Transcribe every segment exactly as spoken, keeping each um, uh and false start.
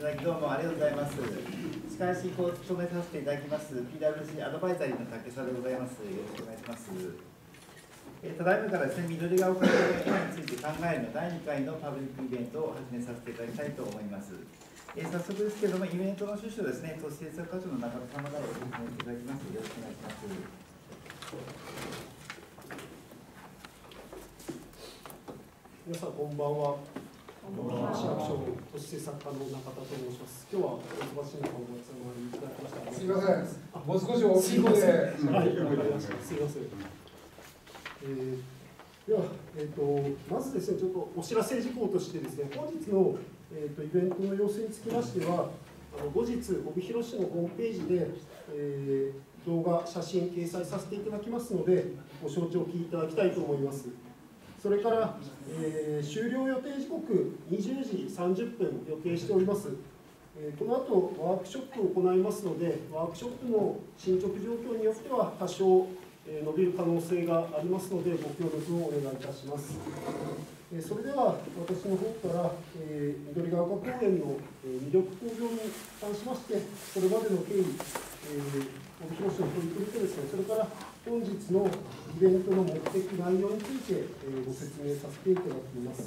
ただきどうもありがとうございます。司会進行を務めさせていただきます ピーダブリューシー アドバイザリーの竹澤でございます。よろしくお願いします。えー、ただいまからですね、緑が丘公園について考えるのだいにかいのパブリックイベントを始めさせていただきたいと思います。えー、早速ですけれども、イベントの趣旨をですね、都市政策課長の中田様からご説明いただきます。よろしくお願いします。 皆さんこんばんは。市役所都市政策課の中田と申します。今日はお忙しい中お集まりいただきました。 すみません。もう少し大きい声で。 はい、わかりました。すみません。えー、では、えーと、まずですね、ちょっとお知らせ事項としてですね、本日の、えーと、イベントの様子につきましては、あの後日、帯広市のホームページで、えー、動画、写真掲載させていただきますので、ご承知おきいただきたいと思います。それから、えー、終了予定時刻にじゅうじさんじゅっぷん予定しております。えー、この後ワークショップを行いますので、ワークショップの進捗状況によっては多少、えー、伸びる可能性がありますので、ご協力をお願いいたします。えー、それでは私の方から、えー、緑ヶ丘公園の、えー、魅力向上に関しまして、それまでの経緯、えー、帯広市の取り組みとですね、それから本日のイベントの目的、内容について、えー、ご説明させていただきます。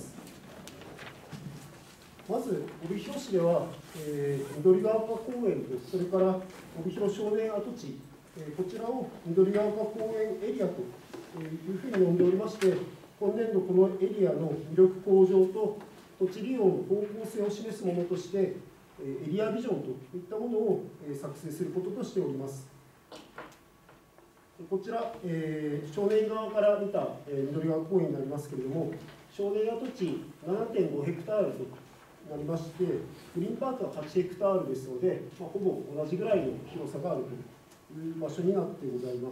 まず、帯広市では、えー、緑ヶ丘公園と、それから帯広少年跡地、えー、こちらを緑ヶ丘公園エリアというふうに呼んでおりまして、今年度このエリアの魅力向上と土地利用の方向性を示すものとして、エリアビジョンといったものを作成することとしております。こちら、えー、少年側から見た、えー、緑ヶ丘公園になりますけれども、少年跡地 ななてんごヘクタールとなりまして、グリーンパークははちヘクタールですので、まあ、ほぼ同じぐらいの広さがあるという場所になってございます。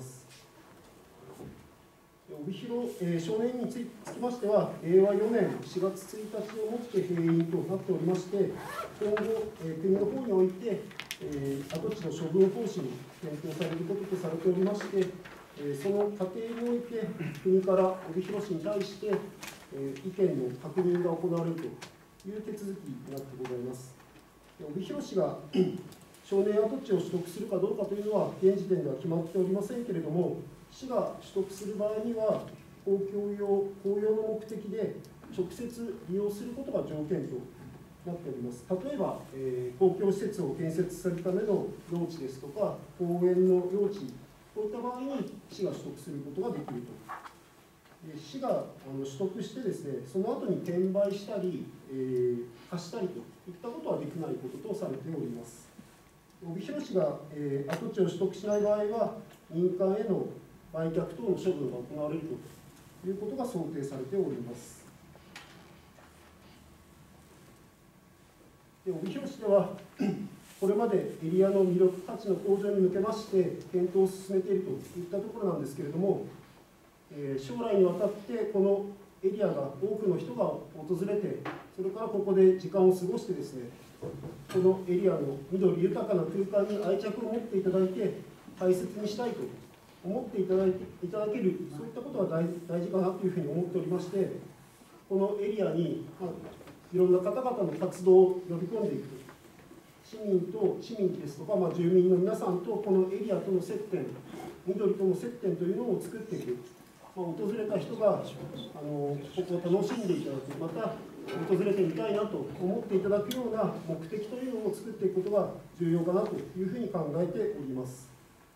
帯広、えー、少年院につきましては、れいわよねんしがつついたちをもって閉院となっておりまして、今後、えー、国の方において、えー、跡地の処分方針、検討されることとされておりまして、えー、その過程において、国から帯広市に対して、えー、意見の確認が行われるという手続きになってございます。帯広市が少年跡地を取得するかどうかというのは、現時点では決まっておりませんけれども、市が取得する場合には、公共用、公用の目的で直接利用することが条件となっております。例えば、えー、公共施設を建設するための用地ですとか、公園の用地、こういった場合に市が取得することができると。で市があの取得してですね、その後に転売したり、えー、貸したりといったことはできないこととされております。帯広市が、えー、跡地を取得しない場合は、民間への売却等の処分が行われるということが想定されております。で帯広市では、これまでエリアの魅力価値の向上に向けまして、検討を進めているといったところなんですけれども、えー、将来にわたってこのエリアが多くの人が訪れて、それからここで時間を過ごしてですね、このエリアの緑豊かな空間に愛着を持っていただいて、大切にしたいと思っていただいていただける、そういったことが大事かなというふうに思っておりまして、このエリアに、まあ、いろんな方々の活動を呼び込んでいくと、市民と市民ですとか、まあ、住民の皆さんとこのエリアとの接点、緑との接点というのを作っていく、まあ、訪れた人があのここを楽しんでいただく、また訪れてみたいなと思っていただくような目的というのを作っていくことが重要かなというふうに考えております。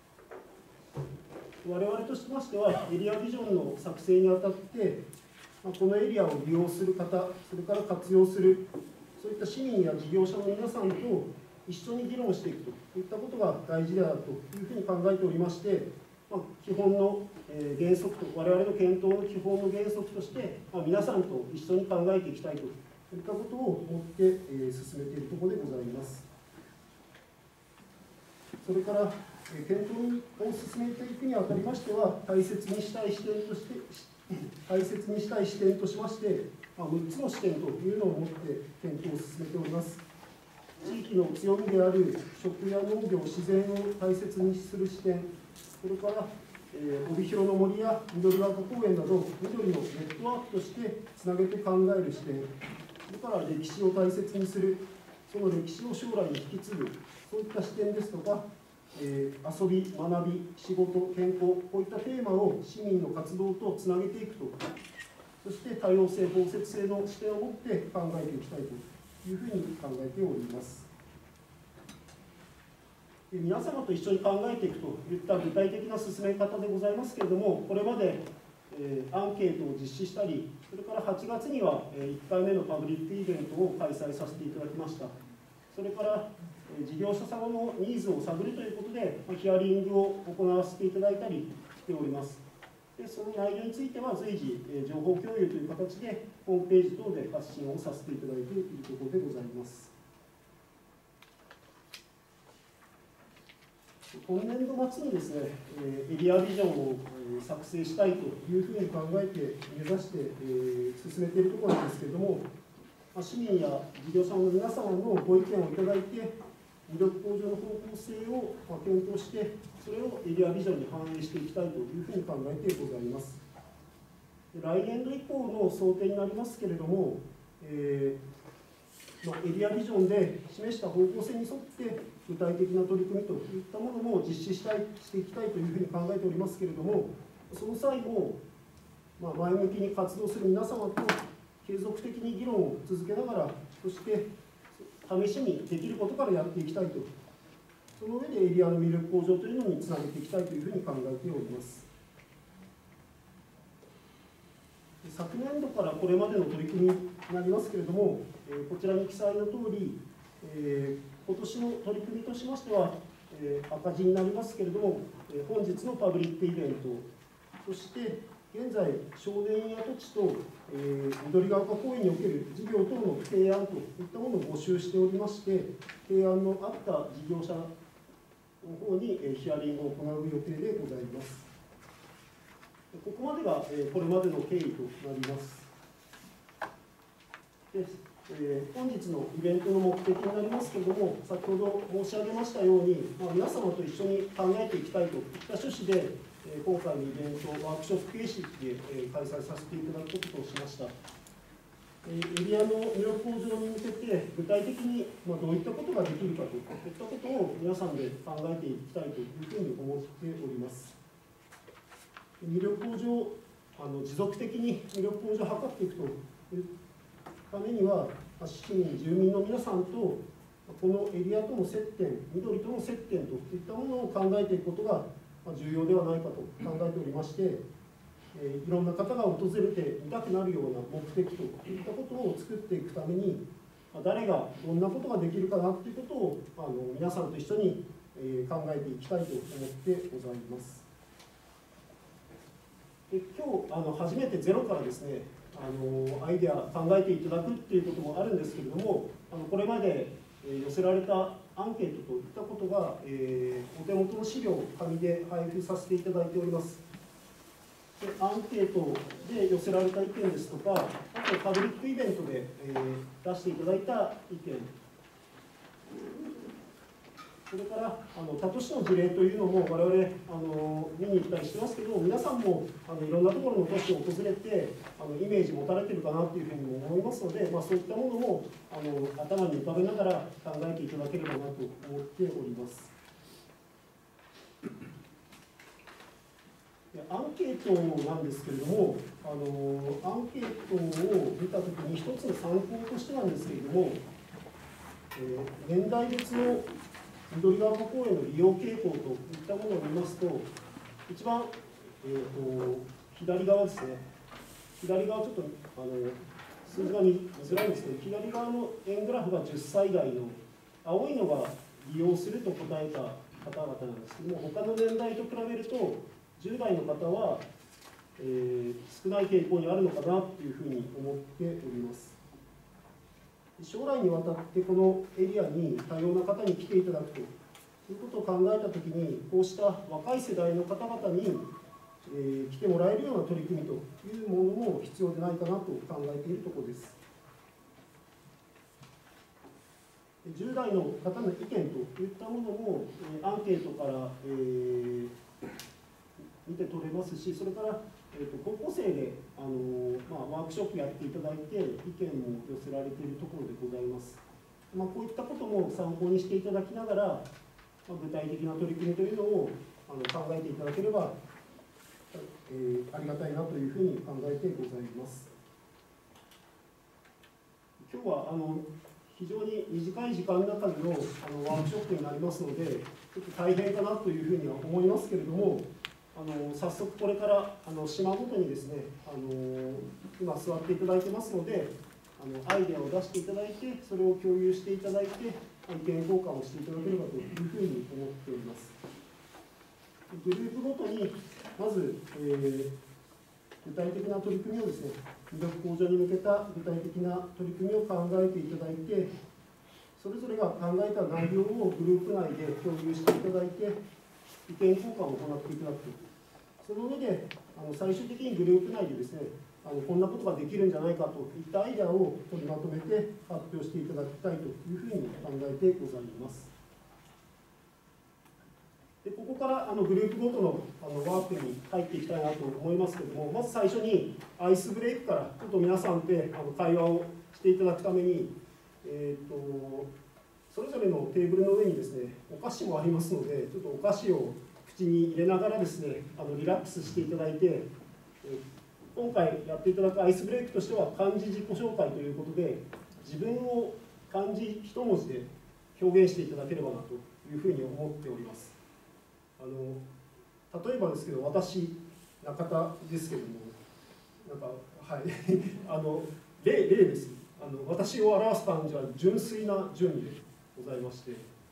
我々としましては、エリアビジョンの作成にあたって、このエリアを利用する方、それから活用する、そういった市民や事業者の皆さんと一緒に議論していくといったことが大事であるというふうに考えておりまして、まあ、基本の原則と、我々の検討の基本の原則として、まあ、皆さんと一緒に考えていきたいといったことを思って、えー、進めているところでございます。それから検討を進めていくにあたりましては、大切にしたい視点として、大切にしたい視点としまして、まあ、むっつの視点というのを持って検討を進めております。地域の強みである食や農業、自然を大切にする視点、それから、えー、帯広の森や緑ヶ丘公園など、緑のネットワークとしてつなげて考える視点、それから歴史を大切にする、そその歴史を将来に引き継ぐ、そういった視点ですとか、えー、遊び、学び、仕事、健康、こういったテーマを市民の活動とつなげていくと、そして多様性、包摂性の視点を持って考えていきたいというふうに考えております。で皆様と一緒に考えていくといった具体的な進め方でございますけれども、これまで、えー、アンケートを実施したり、それからはちがつには、えー、いっかいめのパブリックイベントを開催させていただきました。それから、えー、事業者様のニーズを探るということで、まあ、ヒアリングを行わせていただいたりしております。でその内容については随時、えー、情報共有という形で、ホームページ等で発信をさせていただいているところでございます。今年度末にですね、エリアビジョンを作成したいというふうに考えて、目指して進めているところなんですけれども、市民や事業者の皆様のご意見をいただいて、魅力向上の方向性を検討して、それをエリアビジョンに反映していきたいというふうに考えてございます。来年度以降の想定になりますけれども、えーまあ、エリアビジョンで示した方向性に沿って具体的な取り組みといったものも実施したいしていきたいというふうに考えておりますけれども、その際も、まあ、前向きに活動する皆様と継続的に議論を続けながら、そして試しにできることからやっていきたいと、その上でエリアの魅力向上というのにつなげていきたいというふうに考えております。昨年度からこれまでの取り組みになりますけれども、こちらに記載のとおり、えー、今年の取り組みとしましては、えー、赤字になりますけれども、本日のパブリックイベント、そして現在、少年や土地と、えー、緑ヶ丘公園における事業等の提案といったものを募集しておりまして、提案のあった事業者の方に、えー、ヒアリングを行う予定でございます。ここまでが、えー、これまでの経緯となります。でえー、本日のイベントの目的になりますけれども、先ほど申し上げましたように、まあ、皆様と一緒に考えていきたいといった趣旨で、えー、今回のイベント、ワークショップ形式で、えー、開催させていただくこととしました。えー、エリアの魅力向上に向けて、具体的に、まあ、どういったことができるかといったことを皆さんで考えていきたいというふうに思っております。魅力向上、あの持続的に魅力向上を図っていくというためには、市民、住民の皆さんとこのエリアとの接点、緑との接点といったものを考えていくことが重要ではないかと考えておりまして、えー、いろんな方が訪れてみたくなるような目的といったことを作っていくために、誰がどんなことができるかなということをあの皆さんと一緒に、えー、考えていきたいと思ってございます。で今日あの初めてゼロからですね、あのアイデア考えていただくっていうこともあるんですけれども、あのこれまで、えー、寄せられたアンケートといったことが、えー、お手元の資料を紙で配布させていただいております。でアンケートで寄せられた意見ですとか、あとパブリックイベントで、えー、出していただいた意見、それからあの他都市の事例というのも我々あの見に行ったりしてますけど、皆さんもあのいろんなところの都市を訪れてあのイメージ持たれてるかなというふうにも思いますので、まあ、そういったものもあの頭に浮かべながら考えていただければなと思っております。アンケートなんですけれども、あのアンケートを見たときに一つの参考としてなんですけれども、えー、年代別の緑ヶ丘公園の利用傾向といったものを見ますと、一番、えー、と左側ですね、左側ちょっとあの数字が見づらいんですけど、左側の円グラフがじゅっさい代の、青いのが利用すると答えた方々なんですけども、他の年代と比べると、じゅう代の方は、えー、少ない傾向にあるのかなというふうに思っております。将来にわたってこのエリアに多様な方に来ていただくということを考えたときに、こうした若い世代の方々に、えー、来てもらえるような取り組みというものも必要でないかなと考えているところです。じゅう代の方の意見といったものも、えー、アンケートから、えー、見て取れますし、それからえー、と高校生で、あのーまあ、ワークショップやっていただいて、意見も寄せられているところでございます。 まあ、こういったことも参考にしていただきながら、まあ、具体的な取り組みというのをあの考えていただければ、えー、ありがたいなというふうに考えてございます。今日はあの非常に短い時間の中でのあのワークショップになりますので、ちょっと大変かなというふうには思いますけれども、あの早速これからあの島ごとにですね、あの今座っていただいてますので、あのアイデアを出していただいて、それを共有していただいて、意見交換をしていただければというふうに思っております。グループごとにまず、えー、具体的な取り組みをですね、魅力向上に向けた具体的な取り組みを考えていただいて、それぞれが考えた内容をグループ内で共有していただいて、意見交換を行っていただく。その上で、あの最終的にグループ内でですね、あのこんなことができるんじゃないかといったアイデアを取りまとめて発表していただきたいというふうに考えてございます。でここからあのグループごとのあのワークに入っていきたいなと思いますけれども、まず最初にアイスブレイクからちょっと皆さんであの会話をしていただくために、えー、とそれぞれのテーブルの上にですね、お菓子もありますので、ちょっとお菓子を口に入れながらですね、あのリラックスしていただいて、え今回やっていただくアイスブレイクとしては漢字自己紹介ということで、自分を漢字一文字で表現していただければなというふうに思っております。あの例えばですけど、私中田ですけれども、なんかはいあの例例です。あの私を表す漢字は純粋な純でございまして、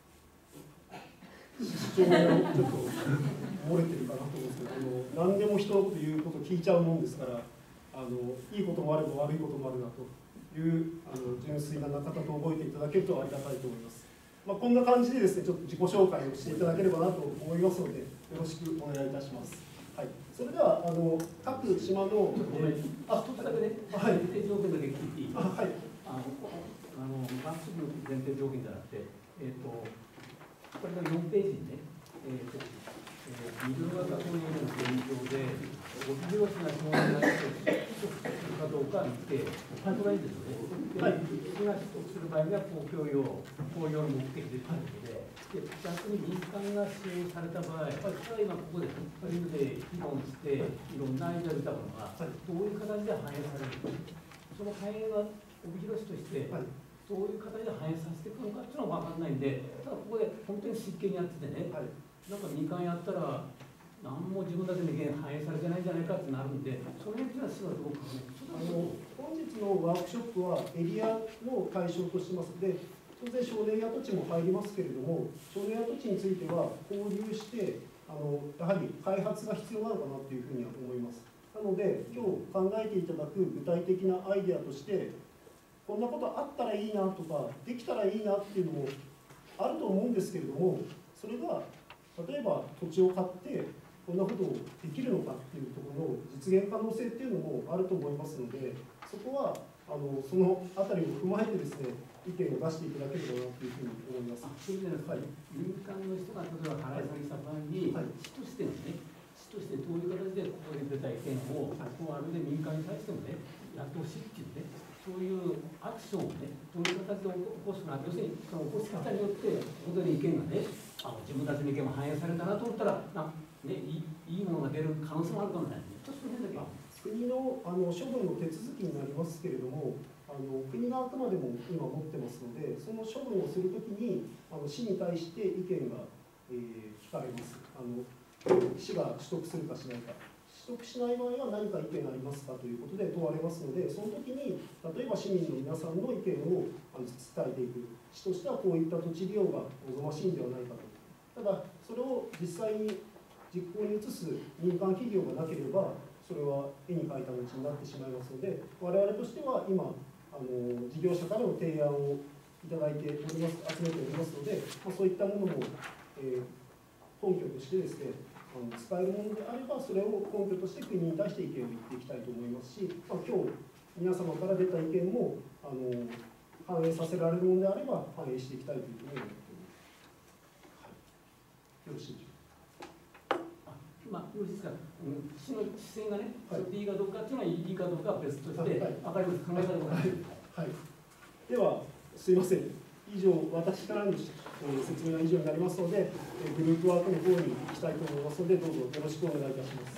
主張がちょっと漏れてるかなと思うんですけど、あの何でも人のこと言うこと聞いちゃうもんですから、あのいいこともあれば悪いこともあるなというあの純粋な中田と覚えていただけるとありがたいと思います。まあ、こんな感じでですね、ちょっと自己紹介をしていただければなと思いますので、よろしくお願いいたします。はい、それではあの各島のごめん、あ、一つだけね、 はい、 前提条件だけ聞いていい？ あ、はい。 あの、あの、まっすぐ前提条件じゃなくて、えっ、ー、と、これがよんページにね、えっ、ー、と、えー、ミドル型というのの現状で、帯広市が障害を取得するかどうか見て、パイプラインですよね。はい。市が取得する場合には公共用、公用の目的でパイプで、で、逆に民間が使用された場合、それは今ここでパリムで議論して、いろんなアイデアが出たものが、どういう形で反映されるのか、その反映は帯広市として、はい、どういう形で反映させていくのかっていうのは分かんないんで、ただここで本当に真剣にやっててね、はい、なんか民間やったら、何も自分たちの意見反映されてないんじゃないかってなるんで、それについてはすごいどうかね。 あの本日のワークショップはエリアの対象としてますので、当然少年跡地も入りますけれども、少年跡地については交流してあのやはり開発が必要なのかなというふうには思います。なので今日考えていただく具体的なアイデアとして、こんなことあったらいいなとかできたらいいなっていうのもあると思うんですけれども、それが例えば土地を買ってこんなことをできるのかっていうところの実現可能性っていうのもあると思いますので、そこはあのそのあたりを踏まえてですね、意見を出していただければなというふうに思います。 それで、はい、民間の人が例えば払い下げした場合に、はい、市としてのね、市としてどういう形でここで出た意見を、はい、こうあるで民間に対してもね、やってほしいっていうね、そういうアクションをね、どういう形で起こすか、要するにその起こし方によって、ここで意見がね、あ自分たちの意見も反映されたなと思ったら、なね、いいいものが出る可能性もあるかもしれない。ちょっとその辺だけ国のあの処分の手続きになりますけれども、あの国があくまでも今持ってますので、その処分をするときにあの市に対して意見が、えー、聞かれます。あの市が取得するかしないか。取得しない場合は何か意見ありますかということで問われますので、その時に例えば市民の皆さんの意見をあの伝えていく、市としてはこういった土地利用が望ましいんではないかと。ただそれを実際に実行に移す民間企業がなければ、それは絵に描いた餅になってしまいますので、我々としては今あの事業者からの提案をいただいております、集めておりますので、まあ、そういったものも、えー、根拠としてですね、あの使えるものであれば、それを根拠として国に対して意見を言っていきたいと思いますし、まあ、今日皆様から出た意見もあの反映させられるものであれば反映していきたいというふうに思っております。はい、よろしいでしょうか。 まあ、よろしいですか、うん、市の視線がね、はい、それでいいかどうかっていうのは、いいかどうかは別として、はい、分かります、考え方が分かります。 はい、では、すいません、 以上、私からの、えー、説明は以上になりますので、えー、グループワークの方に行きたいと思いますので、どうぞよろしくお願いいたします。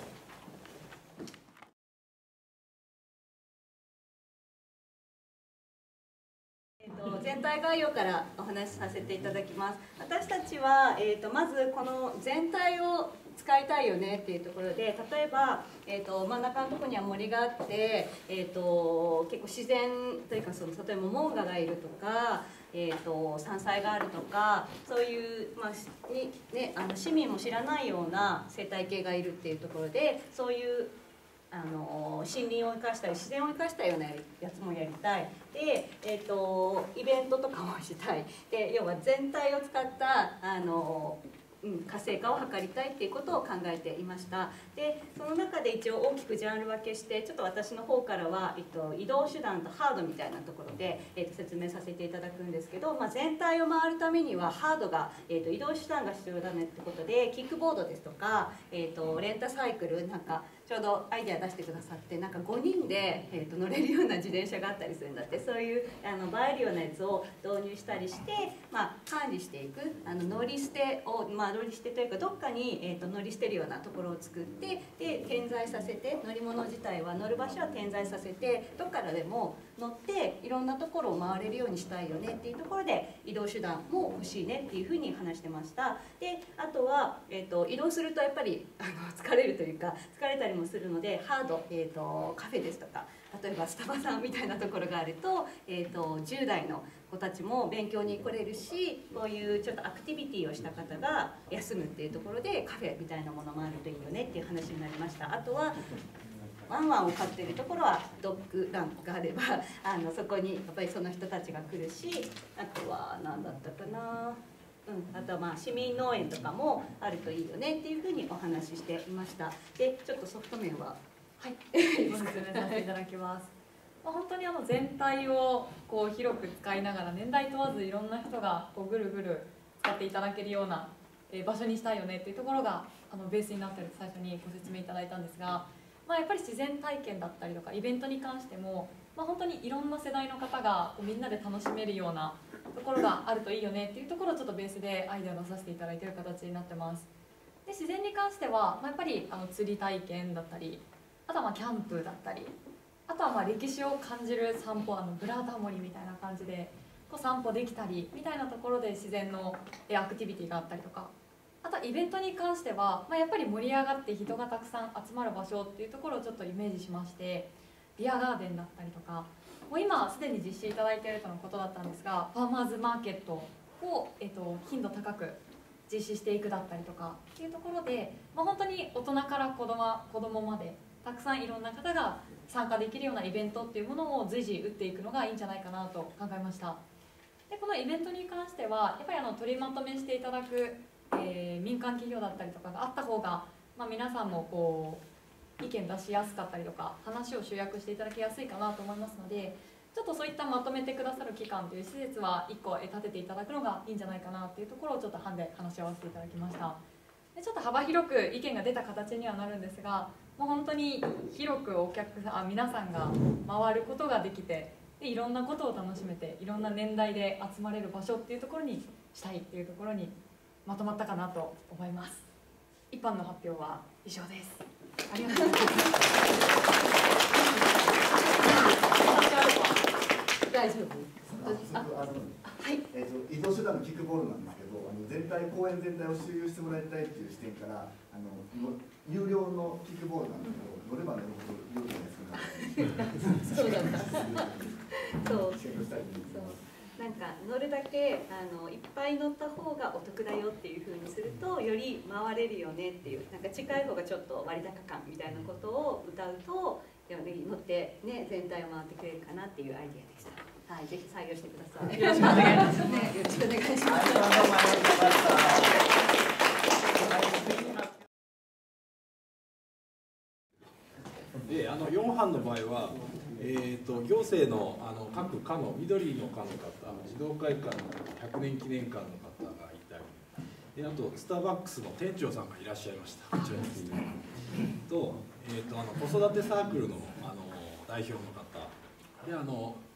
全体概要からお話しさせていただきます。私たちは、えー、とまずこの全体を使いたいよねっていうところで、例えば、えー、と真ん中のところには森があって、えー、と結構自然というか、その例えばモモンガがいるとか、えー、と山菜があるとか、そういう、まあにね、あの市民も知らないような生態系がいるっていうところで、そういうあの森林を生かしたり自然を生かしたようなやつもやりたいで、えー、とイベントとかもしたいで、要は全体を使ったあの、うん、活性化を図りたいっていうことを考えていました。でその中で一応大きくジャンル分けして、ちょっと私の方からは、えっと、移動手段とハードみたいなところで、えっと、説明させていただくんですけど、まあ、全体を回るためにはハードが、えっと、移動手段が必要だねってことで、キックボードですとか、えっと、レンタサイクルなんかちょうどアイデア出してくださって、なんかごにんで、えー、と乗れるような自転車があったりするんだって。そういうあの映えるようなやつを導入したりして、まあ、管理していく、あの乗り捨てを、まあ、乗り捨てというかどっかに、えー、と乗り捨てるようなところを作って、で点在させて、乗り物自体は乗る場所は点在させて、どっからでも乗っていろんなところを回れるようにしたいよねっていうところで、移動手段も欲しいねっていうふうに話してました。であとは、えー、と移動するとやっぱりあの疲れるというか、疲れたりもするので、ハード、えー、とカフェですとか、例えばスタバさんみたいなところがあると、えー、とじゅう代の子たちも勉強に来れるし、こういうちょっとアクティビティをした方が休むっていうところでカフェみたいなものもあるといいよねっていう話になりました。あとはワンワンを飼っているところはドッグランがあればあのそこにやっぱりその人たちが来るし、あとは何だったかな、うん、あとはまあ市民農園とかもあるといいよねっていうふうにお話ししていました。でちょっとソフト面ははいご説明させていただきます。まあ、本当にあの全体をこう広く使いながら、年代問わずいろんな人がこうぐるぐる使っていただけるような場所にしたいよねっていうところがあのベースになっていると最初にご説明いただいたんですが、まあ、やっぱり自然体験だったりとかイベントに関しても、まあ、本当にいろんな世代の方がみんなで楽しめるようなところがあるといいよねっていうところをちょっとベースでアイデアを出させていただいている形になってます。で自然に関しては、まあ、やっぱりあの釣り体験だったり、あとはまあキャンプだったり、あとはまあ歴史を感じる散歩、あのブラタモリみたいな感じでこう散歩できたりみたいなところで自然のアクティビティがあったりとか、あとイベントに関しては、まあ、やっぱり盛り上がって人がたくさん集まる場所っていうところをちょっとイメージしまして、ビアガーデンだったりとか、もう今すでに実施いただいているとのことだったんですが、ファーマーズマーケットを、えっと、頻度高く実施していくだったりとかっていうところで、まあ、本当に大人から子供、子供までたくさんいろんな方が参加できるようなイベントっていうものを随時打っていくのがいいんじゃないかなと考えました。でこのイベントに関してはやっぱりあの取りまとめしていただく、えー、民間企業だったりとかがあった方が、まあ、皆さんもこう意見出しやすかったりとか話を集約していただきやすいかなと思いますので、ちょっとそういったまとめてくださる機関という施設はいっこ立てていただくのがいいんじゃないかなっていうところをちょっと班で話し合わせていただきました。でちょっと幅広く意見が出た形にはなるんですが、もう本当に広くお客さん、あ皆さんが回ることができて、でいろんなことを楽しめて、いろんな年代で集まれる場所っていうところにしたいっていうところにまとまったかなと思います。一般の発表は以上です。ありがとうございます。 大丈夫？ あのはい、えー、と移動手段のキックボールなんですけど、あの全体公園全体を周遊してもらいたいという視点から、あの有料のキックボールなんですけど、乗れば乗るほど料金が安くなる。そうだった。そう。そうなんか乗るだけあのいっぱい乗った方がお得だよっていう風にすると、より回れるよねっていう、なんか近い方がちょっと割高感みたいなことを歌うと、より乗ってね全体を回ってくれるかなっていうアイデアでした。はい、ぜひ採用してください。よろしくお願いします。ね、よろしくお願いします。はい、どうもありがとうございました。で、あのよん班の場合は、えー、と行政の、あの各課の緑の課の方、児童会館のひゃくねん記念館の方がいたり、であとスターバックスの店長さんがいらっしゃいました。こちらですね。と、えー、とあの子育てサークルの、あの代表の方で、あの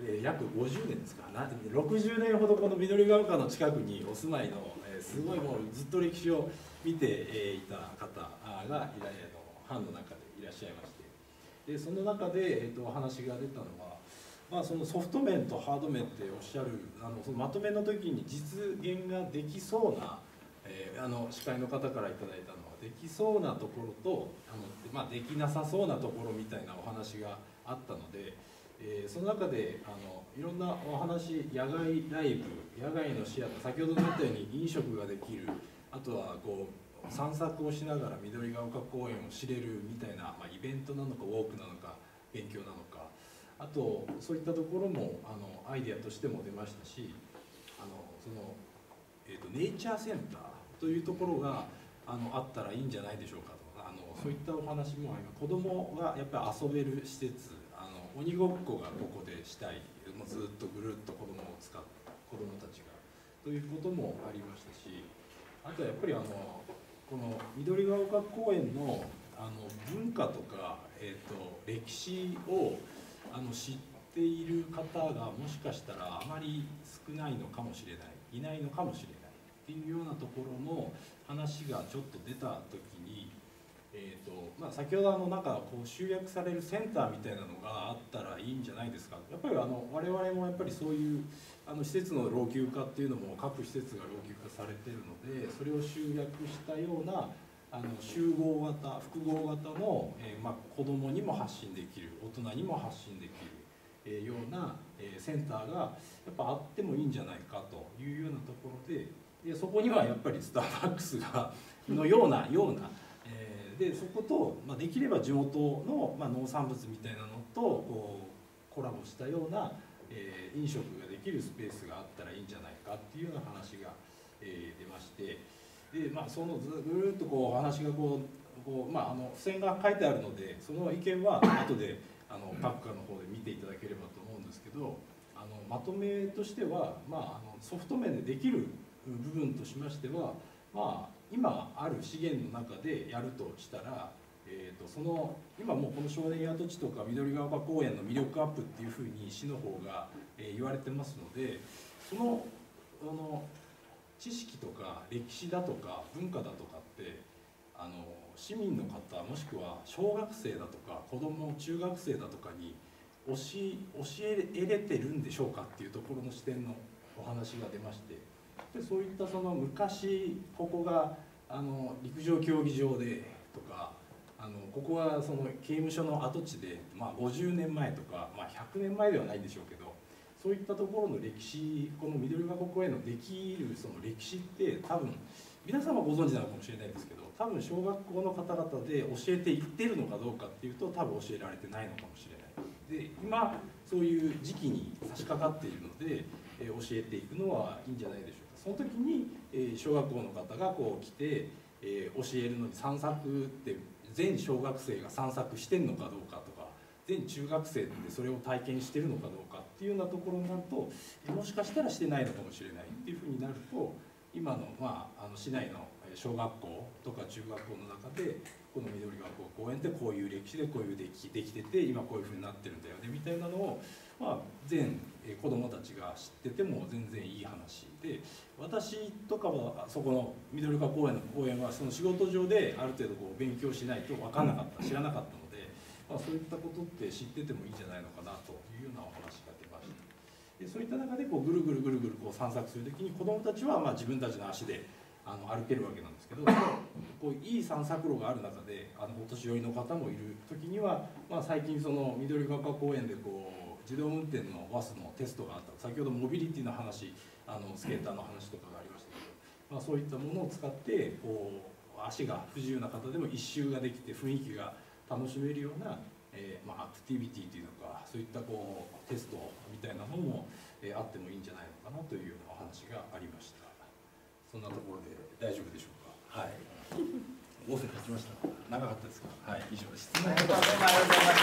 えー、約ごじゅうねんですか、なろくじゅうねんほどこの緑ヶ丘の近くにお住まいの、えー、すごいもうずっと歴史を見て、えー、いた方がいら、えー、の班の中でいらっしゃいまして、でその中で、えー、とお話が出たのは、まあ、そのソフト面とハード面っておっしゃるあのそのまとめの時に実現ができそうな、えー、あの司会の方からいただいたのはできそうなところとあの、まあ、できなさそうなところみたいなお話があったので、えー、その中であのいろんなお話、野外ライブ、野外のシアター、先ほど言ったように飲食ができる、あとはこう散策をしながら緑ヶ丘公園を知れるみたいな、まあ、イベントなのかウォークなのか勉強なのか、あとそういったところもあのアイデアとしても出ましたし、あのその、えーと、ネイチャーセンターというところがあのあったらいいんじゃないでしょうかとか、あのそういったお話も今子どもがやっぱり遊べる施設、あの鬼ごっこがここでしたい、もうずっとぐるっと子どもを使って子どもたちがということもありましたし、あとはやっぱりあのこの緑ヶ丘公園のあの文化とか、えーと、歴史をあの知っている方がもしかしたらあまり少ないのかもしれない、いないのかもしれないっていうようなところの話がちょっと出た時に、えーとまあ、先ほどあのなんかこう集約されるセンターみたいなのがあったらいいんじゃないですか。やっぱりあの我々もやっぱりそういうあの施設の老朽化っていうのも各施設が老朽化されてるので、それを集約したようなあの集合型複合型の、えーまあ、子どもにも発信できる、大人にも発信できる、えー、ような、えー、センターがやっぱあってもいいんじゃないかというようなところで、でそこにはやっぱりスターバックスがのようなような、えー、でそこと、まあ、できれば地元の、まあ、農産物みたいなのとこうコラボしたような、えー、飲食ができるスペースがあったらいいんじゃないかっていうような話が、えー、出まして。でまあ、そのずぐるっとこうお話がこうこう、まあ、あの付箋が書いてあるので、その意見は後であの各課の方で見ていただければと思うんですけど、あのまとめとしては、まあ、あのソフト面でできる部分としましては、まあ、今ある資源の中でやるとしたら、えー、とその今もうこの少年宿地とか緑ヶ丘公園の魅力アップっていうふうに市の方が、えー、言われてますので、そのあの知識とか歴史だとか文化だとかってあの市民の方もしくは小学生だとか子ども中学生だとかに教え、教えれてるんでしょうかっていうところの視点のお話が出まして、でそういったその昔ここがあの陸上競技場でとか、あのここはその刑務所の跡地で、まあ、ごじゅうねんまえとか、まあ、ひゃくねんまえではないんでしょうけど、そういったところの歴史、この緑ヶ丘公園のできるその歴史って多分皆さんはご存知なのかもしれないですけど、多分小学校の方々で教えていってるのかどうかっていうと多分教えられてないのかもしれない。で今そういう時期に差し掛かっているので、えー、教えていくのはいいんじゃないでしょうか。その時に、えー、小学校の方がこう来て、えー、教えるのに散策って全小学生が散策してんのかどうかとか、全中学生でそれを体験してるのかどうかっていうようなところになると、もしかしたらしてないのかもしれないっていうふうになると、今の、まあ、あの市内の小学校とか中学校の中でこの緑ヶ丘公園ってこういう歴史でこういうできできてて今こういうふうになってるんだよねみたいなのを、まあ、全子どもたちが知ってても全然いい話で、私とかはそこの緑ヶ丘公園の公園はその仕事上である程度こう勉強しないと分かんなかった、知らなかったので、まあ、そういったことって知っててもいいんじゃないのかなというようなお話が出ました。でそういった中でこうぐるぐるぐるぐるこう散策する時に子どもたちはまあ自分たちの足であの歩けるわけなんですけど、こういい散策路がある中であのお年寄りの方もいる時には、まあ、最近その緑ヶ丘公園でこう自動運転のバスのテストがあった、先ほどモビリティの話、あのスケーターの話とかがありましたけど、まあ、そういったものを使ってこう足が不自由な方でも一周ができて雰囲気が楽しめるような、えーまあ、アクティビティというのか、そういったこうテストみたいなのも、えー、あってもいいんじゃないのかなというようなお話がありました。そんなところで大丈夫でしょうか。はい。ごふん経ちました。長かったですか。はい、以上です。質問。ありがとうございま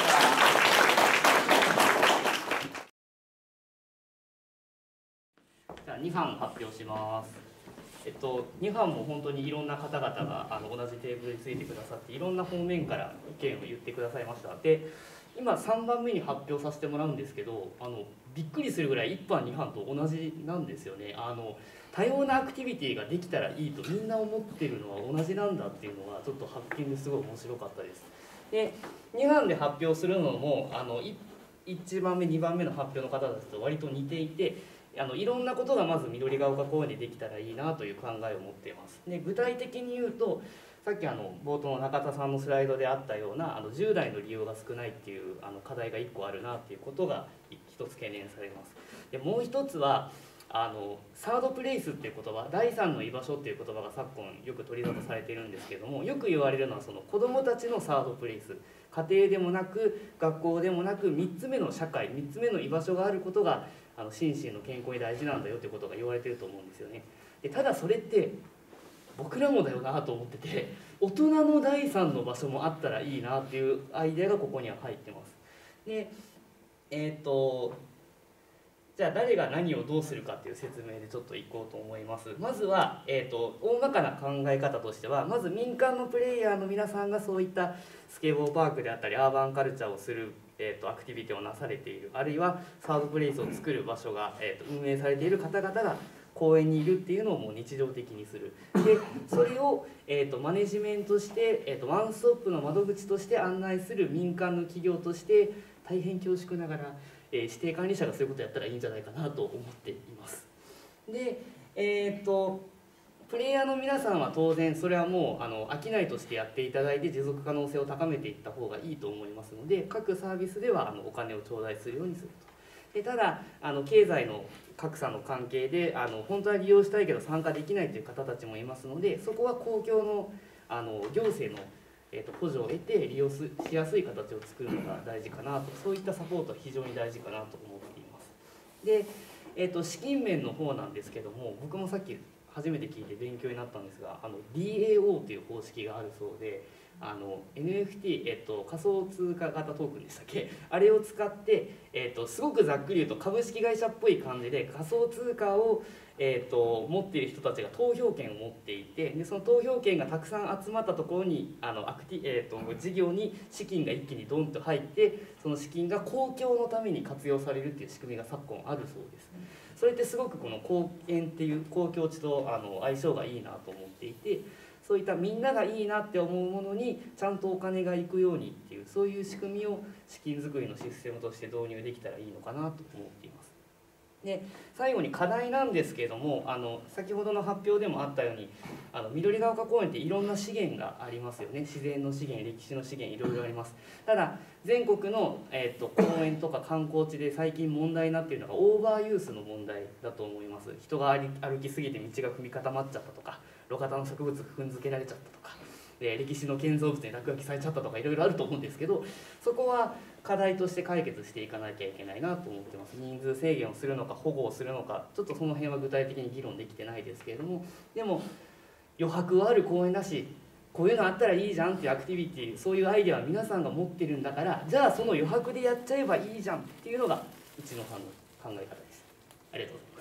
した。じゃあに班発表します。えっとに班も本当にいろんな方々があの同じテーブルについてくださって、いろんな方面から意見を言ってくださいました。で、 今さんばんめに発表させてもらうんですけど、あのびっくりするぐらいいっ班に班と同じなんですよね。あの多様なアクティビティができたらいいとみんな思ってるのは同じなんだっていうのがちょっと発見ですごい面白かったです。でに班で発表するのもあのいちばんめにばんめの発表の方たちと割と似ていて、あのいろんなことがまず緑が丘公園でできたらいいなという考えを持っています。で具体的に言うと、さっきあの冒頭の中田さんのスライドであったようなあのじゅう代の利用が少ないっていうあの課題がいっこあるなっていうことが一つ懸念されます。でもう一つはあのサードプレイスっていう言葉、第三の居場所っていう言葉が昨今よく取り沙汰されているんですけども、よく言われるのはその子どもたちのサードプレイス、家庭でもなく学校でもなくみっつめの社会、みっつめの居場所があることがあの心身の健康に大事なんだよっていうことが言われてると思うんですよね。でただそれって僕らもだよなと思ってて、大人の第三の場所もあったらいいなっていうアイデアがここには入ってます。でえっ、とじゃあ誰が何をどうするかっていう説明でちょっといこうと思います。まずは、えー、と大まかな考え方としては、まず民間のプレイヤーの皆さんがそういったスケボーパークであったりアーバンカルチャーをする、えー、とアクティビティをなされている、あるいはサードプレイスを作る場所が、えー、と運営されている方々が公園にいるっていうのをもう日常的にする。でそれを、えー、とマネジメントして、えー、とワンストップの窓口として案内する民間の企業として大変恐縮ながら、えー、指定管理者がそういうことをやったらいいんじゃないかなと思っています。で、えー、とプレイヤーの皆さんは当然それはもうあの商いとしてやっていただいて持続可能性を高めていった方がいいと思いますので、各サービスではあのお金を頂戴するようにすると。でただあの経済の格差の関係であの本当は利用したいけど参加できないという方たちもいますので、そこは公共のあの行政のえー、と補助を得て利用しやすい形を作るのが大事かなと、そういったサポートは非常に大事かなと思っています。で、えー、と資金面の方なんですけども、僕もさっき初めて聞いて勉強になったんですが、あの ディーエーオー という方式があるそうで、あの エヌエフティー、えー、と仮想通貨型トークンでしたっけ、あれを使って、えー、とすごくざっくり言うと株式会社っぽい感じで仮想通貨をえー、と持っている人たちが投票権を持っていて、でその投票権がたくさん集まったところにあのアクティ、えー、と事業に資金が一気にドンと入って、その資金が公共のために活用されるっていう仕組みが昨今あるそうです。それってすごくこの公園っていう公共地とあの相性がいいなと思っていて、そういったみんながいいなって思うものにちゃんとお金がいくようにっていう、そういう仕組みを資金作りのシステムとして導入できたらいいのかなと思っています。で最後に課題なんですけれども、あの先ほどの発表でもあったようにあの緑が丘公園っていろんな資源がありますよね。自然の資源、歴史の資源、いろいろあります。ただ全国の、えー、と公園とか観光地で最近問題になっているのがオーバーユースの問題だと思います。人が歩きすぎて道が踏み固まっちゃったとか、路肩の植物が踏んづけられちゃったとか、で歴史の建造物に落書きされちゃったとかいろいろあると思うんですけど、そこは課題として解決していかなきゃいけないなと思ってます。人数制限をするのか保護をするのか、ちょっとその辺は具体的に議論できてないですけれども、でも余白はある公園だし、こういうのあったらいいじゃんっていうアクティビティ、そういうアイデアは皆さんが持ってるんだから、じゃあその余白でやっちゃえばいいじゃんっていうのがうちの班の考え方です。ありがとうございます。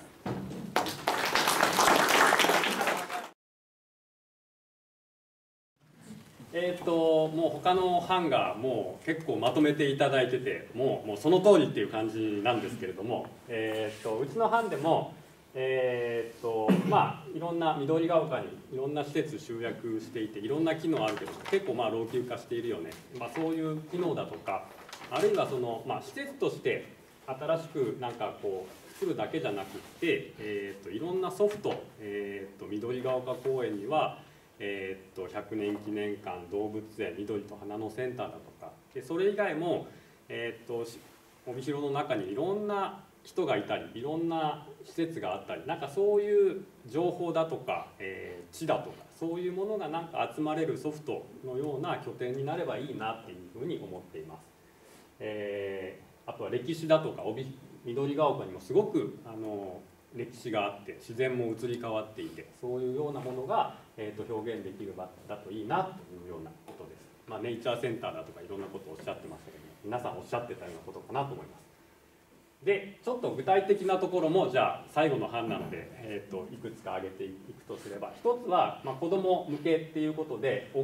えー、ともう他の班がもう結構まとめていただいてて、もう、もうその通りっていう感じなんですけれども、えー、とうちの班でも、えーとまあ、いろんな緑が丘にいろんな施設集約していて、いろんな機能あるけど結構まあ老朽化しているよね、まあ、そういう機能だとか、あるいはその、まあ、施設として新しくなんかこう作るだけじゃなくって、えー、といろんなソフト、えー、と緑が丘公園にはえー、っとひゃくねん記念館、動物園、緑と花のセンターだとか、でそれ以外も、えー、っと帯広の中にいろんな人がいたり、いろんな施設があったり、なんかそういう情報だとか、えー、地だとか、そういうものがなんか集まれるソフトのような拠点になればいいなっていうふうに思っています。えー、あとは歴史だとか、帯緑が丘にもすごくあの歴史があって、自然も移り変わっていて、そういうようなものが、えー、と表現できる場だといいなというようなことです。まあ、ネイチャーセンターだとかいろんなことをおっしゃってましたけども、皆さんおっしゃってたようなことかなと思います。でちょっと具体的なところもじゃあ最後の班なので、えー、といくつか挙げていくとすれば、一つは、まあ、子ども向けっていうことで、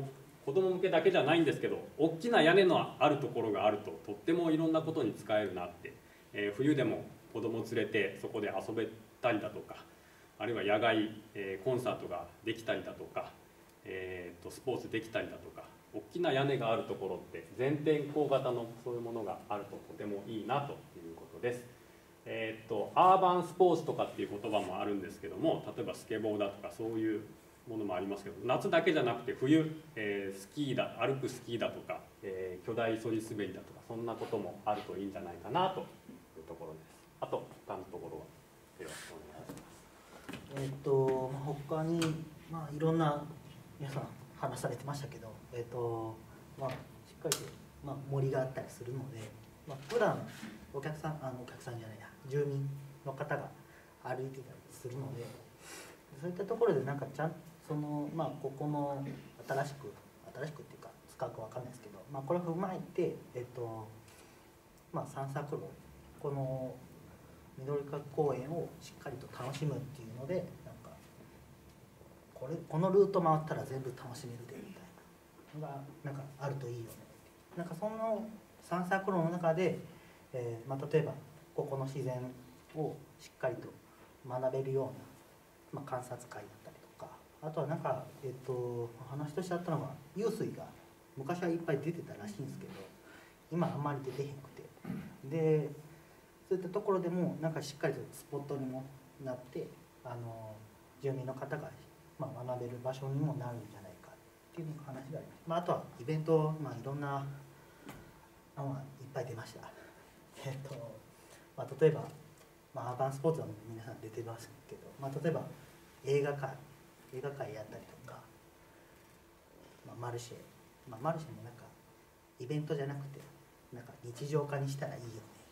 子ども向けだけじゃないんですけど、大きな屋根のあるところがあるととってもいろんなことに使えるなって、えー、冬でも子ども連れてそこで遊べたりだとか、あるいは野外、えー、コンサートができたりだとか、えー、とスポーツできたりだとか、大きな屋根があるところって全天候型のそういうものがあるととてもいいなということです。えー、とアーバンスポーツとかっていう言葉もあるんですけども、例えばスケボーだとかそういうものもありますけど、夏だけじゃなくて冬、えー、スキーだ歩くスキーだとか、えー、巨大そり滑りだとか、そんなこともあるといいんじゃないかなというところです。あと他のところはよろしくお願いします。 えっと他に、まあ、いろんな皆さん話されてましたけど、えっとまあ、しっかりと、まあ、森があったりするので、まあ、普段お客さんあのお客さんじゃないや住民の方が歩いてたりするので、そういったところでなんかちゃんその、まあ、ここの新しく新しくっていうか使うかわかんないですけど、まあ、これを踏まえて、えっとまあ、散策路この緑川公園をしっかりと楽しむっていうので、なんかこれこのルート回ったら全部楽しめるでみたいなのがなんかあるといいよね。なんかその散策路の中で、えーまあ、例えばここの自然をしっかりと学べるような、まあ、観察会だったりとか、あとはなんか、えー、と話としてあったのが湧水が昔はいっぱい出てたらしいんですけど、今あんまり出てへんくて、でそういったところでもなんかしっかりとスポットにもなって、あの住民の方が、まあ、学べる場所にもなるんじゃないかっていう話があります。まあ、あとはイベント、まあ、いろんなのがいっぱい出ました。えっとまあ、例えば、まあ、アーバンスポーツは皆さん出てますけど、まあ、例えば映画館映画館やったりとか、まあ、マルシェ、まあ、マルシェもなんかイベントじゃなくてなんか日常化にしたらいいよね。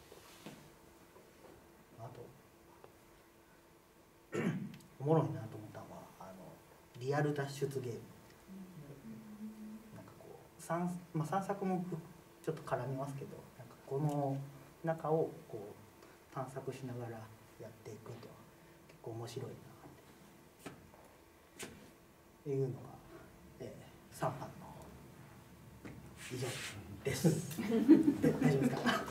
あとおもろいなと思ったのはあのリアル脱出ゲーム。なんかこう散、まあ、散策もちょっと絡みますけど、なんかこの中をこう探索しながらやっていくと結構面白いなっていうのが、えー、さんばんの以上です。で大丈夫ですか？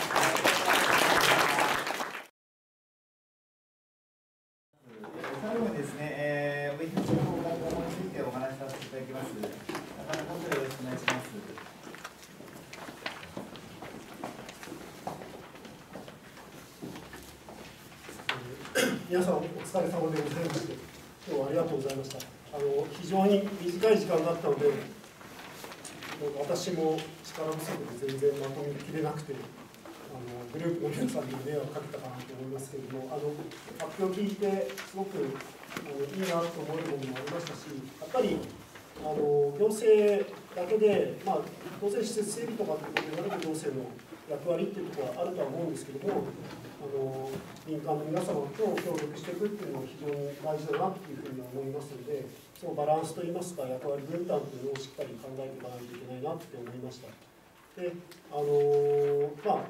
最後にですね、えー、おみくじの方法についてお話しさせていただきます。中野本部よろしくお願いします。 皆さんお疲れ様でございまして、今日はありがとうございました。あの非常に短い時間だったので、私も力不足で全然まとめきれなくて、あのグループの皆さんに迷惑かけたかなと思いますけれども、あの発表を聞いてすごくあのいいなと思えるものもありましたし、やっぱりあの行政だけで、まあ、当然施設整備とかってことになると行政の役割っていうところはあるとは思うんですけども、あの民間の皆様と協力していくっていうのは非常に大事だなっていうふうに思いますので、そのバランスといいますか役割分担というのをしっかり考えていかないといけないなって思いました。で、あのまあ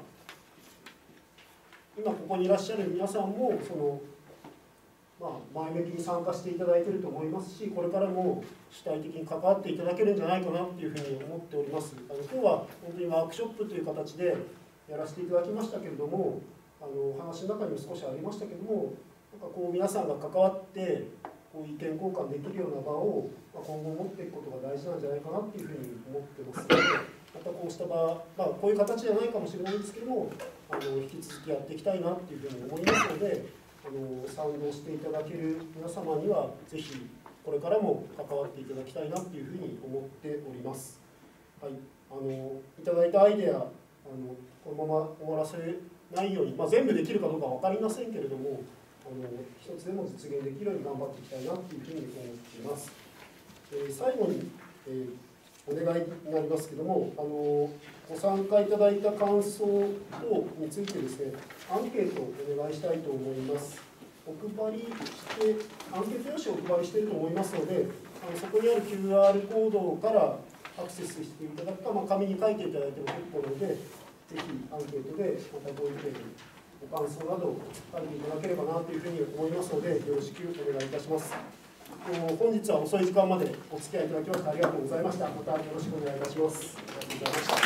今ここにいらっしゃる皆さんもその、まあ、前向きに参加していただいていると思いますし、これからも主体的に関わっていただけるんじゃないかなっていうふうに思っております。あの今日は本当にワークショップという形でやらせていただきましたけれども、あの話の中にも少しありましたけども、なんかこう皆さんが関わってこう意見交換できるような場を今後持っていくことが大事なんじゃないかなっていうふうに思ってますので、またこうした場、まあ、こういう形じゃないかもしれないんですけども、あの引き続きやっていきたいなっていうふうに思いますので、あの賛同していただける皆様にはぜひこれからも関わっていただきたいなっていうふうに思っております。はい、あのいただいたアイデア、あのこのまま終わらせないように、まあ、全部できるかどうか分かりませんけれども、あの一つでも実現できるように頑張っていきたいなというふうに思っています。えー、最後に、えー、お願いになりますけれども、あのご参加いただいた感想等についてですね、アンケートをお願いしたいと思います。お配りして、アンケート用紙をお配りしていると思いますので、あのそこにある キューアール コードからアクセスしていただくか、まあ、紙に書いていただいても結構なので、ぜひアンケートでまたご意見、ご感想などを書いていただければなというふうに思いますので、よろしくお願いいたします。 本日は遅い時間までお付き合いいただきましてありがとうございました。またよろしくお願いいたします。ありがとうございました。